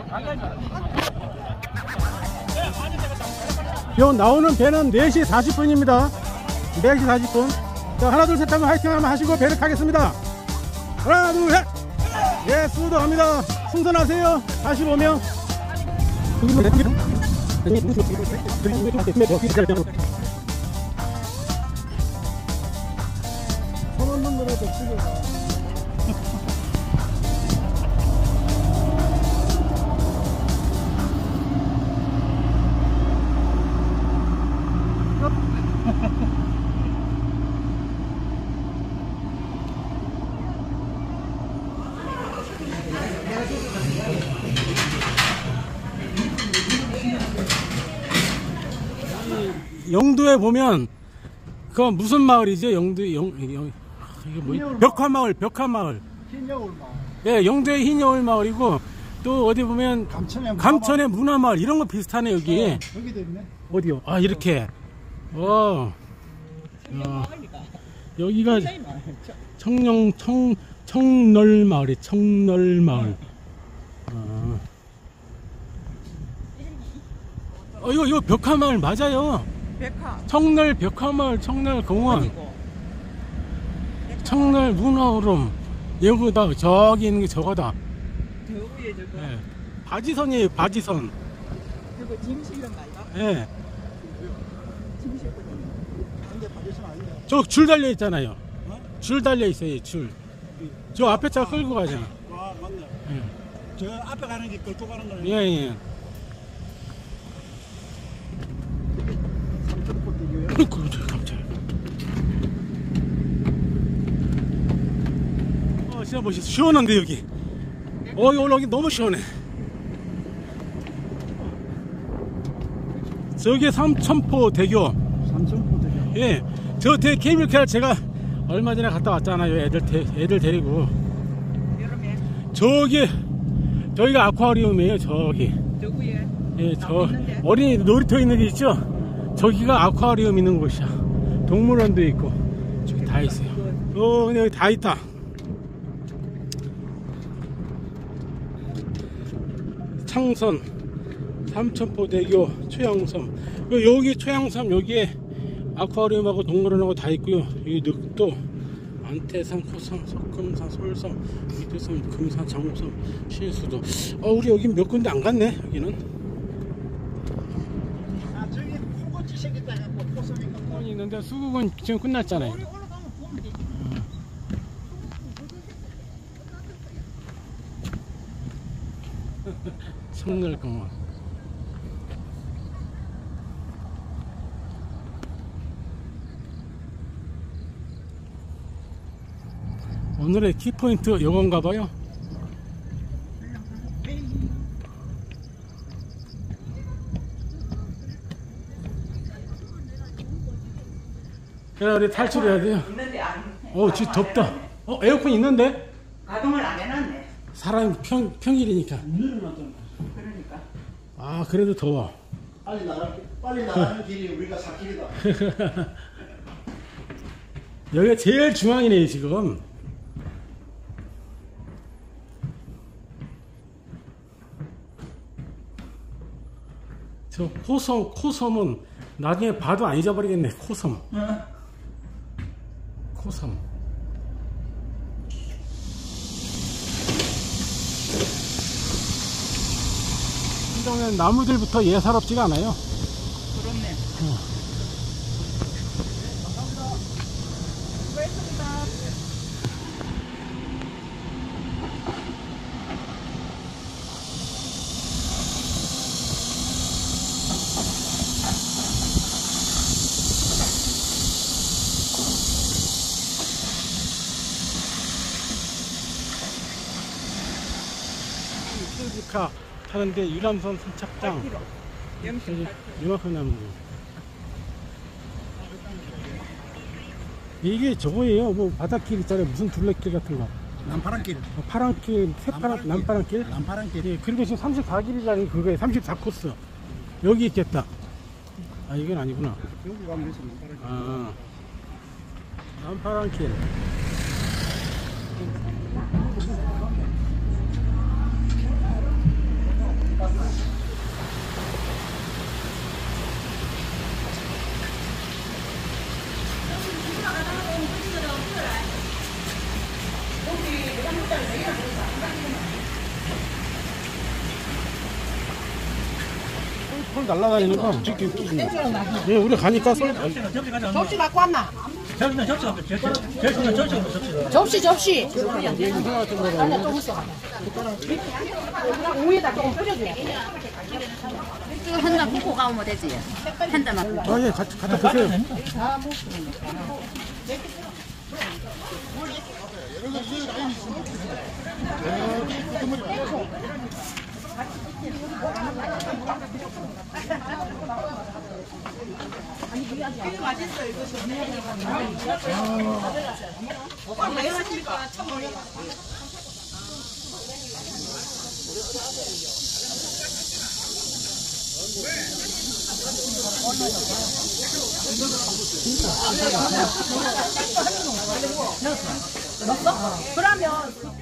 나오는 배는 4시 40분입니다. 4시 40분. 자, 하나, 둘, 셋 하면 화이팅 한번 하시고 배를 타겠습니다. 하나, 둘, 셋! 예, 수고합니다. 승선하세요. 45명. 선원분들한테 치료가. 영도에 보면 그건 무슨 마을이죠? 이게 뭐 벽화마을. 흰여울 마을. 예, 영도의 흰여울 마을이고 또 어디 보면 감천의 문화마을 이런 거 비슷하네 여기. 여기도 있네. 어디요? 아, 이렇게. 여기가 청널마을이 청널마을. 이거 벽화마을 맞아요. 청널 벽화마을, 청널공원, 청널 문화오름. 여기다 저기 있는 게 저거다. 네. 바지선이에요, 바지선. 그리고 짐실은 말이야? 예. 짐실거든요. 근데 바지선 아니야. 저 줄 달려 있잖아요. 줄 달려 있어요, 줄. 저 앞에 차 끌고 가잖아. 아, 맞네. 예. 저 앞에 가는 게 끌고 가는 거네. 예. 삼천포대교요. 그렇죠, 깜짝이야. 진짜 멋있어. 시원한데 여기. 여기 올라오기 너무 시원해. 저기 삼천포대교. 삼천포대교. 예. 저 케이블카 제가 얼마 전에 갔다 왔잖아요. 애들 데리고. 여름에 저기가 아쿠아리움이에요. 저기. 저구에 예, 저 어린이 놀이터 있는 데 있죠? 저기가 아쿠아리움 있는 곳이야. 동물원도 있고 저기 다 있어요. 근데 여기 다 있다. 창선, 삼천포대교, 최양섬. 여기 최양섬 여기에 아쿠아리움하고 동물원하고 다 있고요. 여기 늑도, 안태산, 코섬, 석금산, 솔섬, 위태섬, 금산, 장호섬, 신수도. 우리 여기 몇 군데 안 갔네. 여기는. 저기 수고지 생겼다 갖고 포섬인가. 수국은 있는데 수국은 지금 끝났잖아요. 올라가면 보면 되지. 청널공원. 오늘의 키포인트 요건가봐요. 우리 탈출해야 돼요. 있는데 안. 진짜 덥다. 에어컨 있는데? 가동을 안 해놨네. 사람이 평일이니까. 그러니까. 그래도 더워. 빨리 나가는 길이 우리가 사길이다. 여기가 제일 중앙이네요, 지금. 저 코섬은 나중에 봐도 안 잊어버리겠네. 코섬. 코섬. 한정엔 나무들부터 예사롭지가 않아요. 그렇네. 수고했습니다. 케이블카 타는데 유람선 선착장 이만큼 남은 이게 저거예요. 뭐 바닷길 있잖아요. 무슨 둘레길 같은 거. 남파랑길. 파랑길, 새파랑, 남파랑길. 남파랑길. 예, 그리고 지금 34길이라는 그거에 34코스. 여기 있겠다. 이건 아니구나. 여기 가면 있어 남파랑길. 남파랑길. 털 날라다니는 거 찍기 웃기네. 예, 우리 가니까 썰. 접시 갖고 왔나? 접시. 아니야, 좀 있어. 우에다 조금 뿌려줘야 돼. 이거 한 잔 붓고 가면 되지. 한 잔만. 아, 예, 갖다 드세요. 그러면